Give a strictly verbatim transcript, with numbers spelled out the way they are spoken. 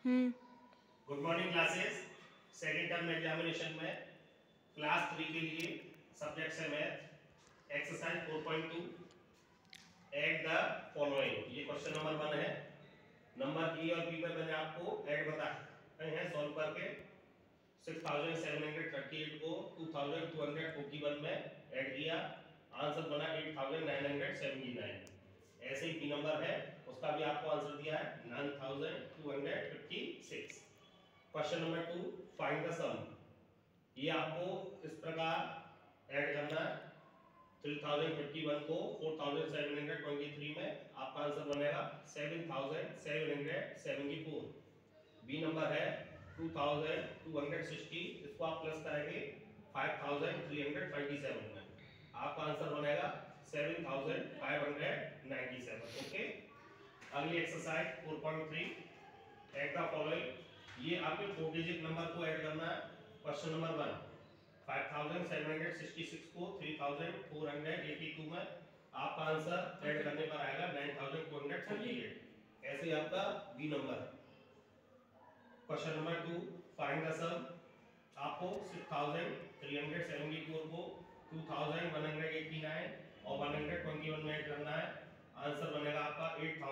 हम्म। Good morning classes. Second term examination में class three के लिए सब्जेक्ट है math, exercise four point two, add the following. ये question number one है। Number A और B में मैंने आपको ऐड बताए हैं सॉल्व करके। Six thousand seven hundred thirty eight को two thousand two hundred forty one में ऐड किया, आंसर बना eight thousand nine hundred seventy nine. ऐसे ही बी नंबर है, उसका भी आपको आंसर दिया है nine thousand two hundred fifty six. Question number two, find the sum. ये आपको इस प्रकार ऐड करना है। थ्री थाउजेंड फिफ्टी वन को four thousand seven hundred twenty three में आपका आंसर बनेगा seven thousand seven hundred seventy four. B number है two thousand two hundred sixty, इसको आप प्लस करेंगे five thousand three hundred twenty seven में, आपका आंसर बनेगा seven thousand five hundred ninety seven. Okay, अगली exercise four point three, add the following. ये आपके फोर डिजिट नंबर को ऐड करना है। Question number one, five thousand seven hundred sixty six को three thousand four hundred eighty two में आपका answer add करने पर आएगा nine thousand two hundred forty eight. ऐसे ही आपका B number. Question number two, find the sum. आपको six thousand three hundred seventy four को two thousand one hundred eighty nine और वन हंड्रेड ट्वेंटी वन में ऐड करना है। Answer बनेगा आपका एट